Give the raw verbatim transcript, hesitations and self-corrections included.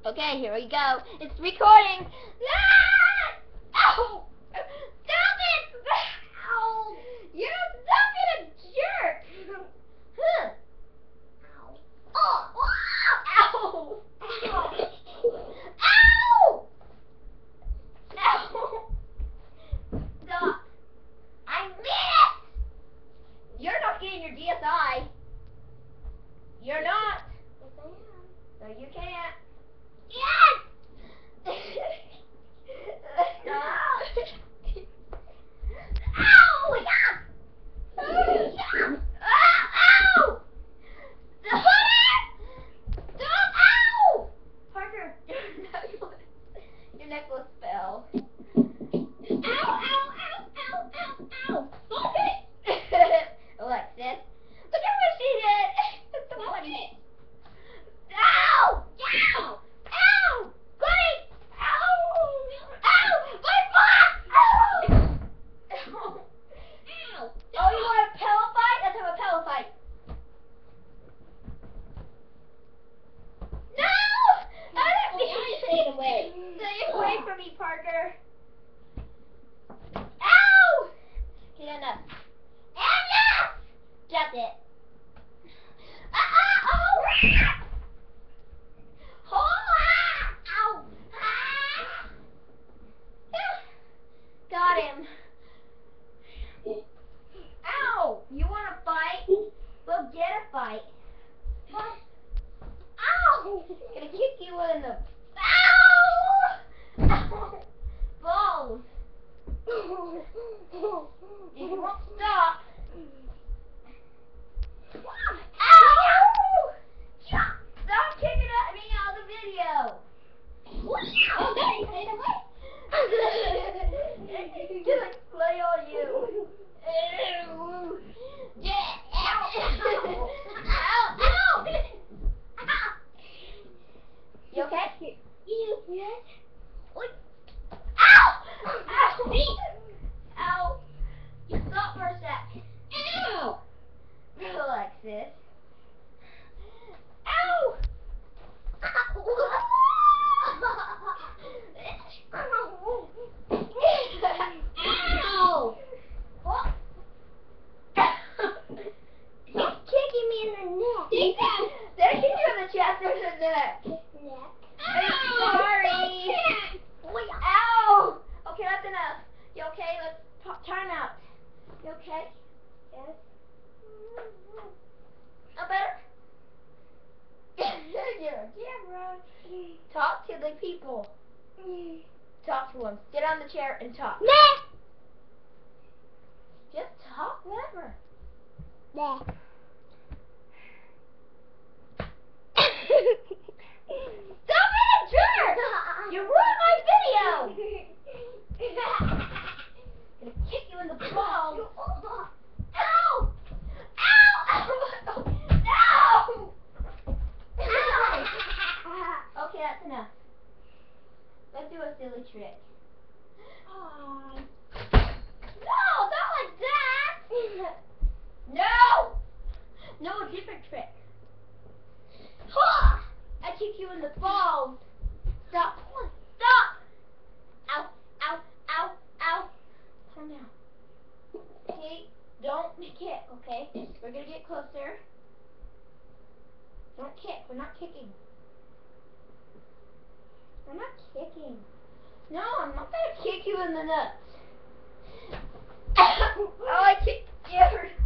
Okay, here we go. It's recording. Ah! Ow! Stop it! Ow! You're such a jerk! Huh? Ow! Oh! Ow! Ow! Ow! Ow! Stop! I mean it! You're not getting your D S I. You're not. Yes, I am. No, you can't. Yes! Stop! Ow! Yeah! Ow! Ow! Stop it! Stop! Ow! Parker, your necklace fell. Ow! Ow! Ow! Ow! Ow! Ow! Stop it! Alexis, look at what she did. It's so funny. Ow! Ow! Ow! Buddy! Ow! Ow! My butt! Ow! Ow! Ow! Oh, you want a pillow fight? Let's have a pillow fight. No! I didn't mean to stay away. Stay away from me, Parker. Ow! Get enough. Enough! Drop it. Ah! Ah! Oh! Ow! Ah! Got him. Ow! You want to fight? We'll get a fight. What? Ow! Gonna kick you in the... Ow! Ow! Balls. If you won't stop. Ow! Stop kicking at me out of the video. Oh, no, stay away. Just like play on you. Ow! Ow! Ow! Ow! You okay? Yes. Ow! Ow! Ow! You stop for a sec. Ow! Alexis. Ow! Ow! What? He's kicking me in the neck. Did I hit you in the chest or the neck? Neck. I'm sorry. Wait, ow! Okay, that's enough. You okay? Let's pop, time out. You okay? Yes. No better? You're a camera. Talk to the people. Talk to them. Get on the chair and talk. Nah. Just talk, whatever. Nah. Stop being a jerk! You ruined my video! I'm gonna kick you in the balls. Ow! Ow! Ow! No! Ow! Okay, that's enough. Let's do a silly trick. Aww. No, not like that! No! No, a different trick. Ha! I kick you in the balls. Stop. Stop! Ow, ow, ow, ow. Calm down. Okay, don't kick, okay? We're gonna get closer. Don't kick. We're not kicking. We're not kicking. No, I'm not gonna kick you in the nuts. Oh, I kicked you.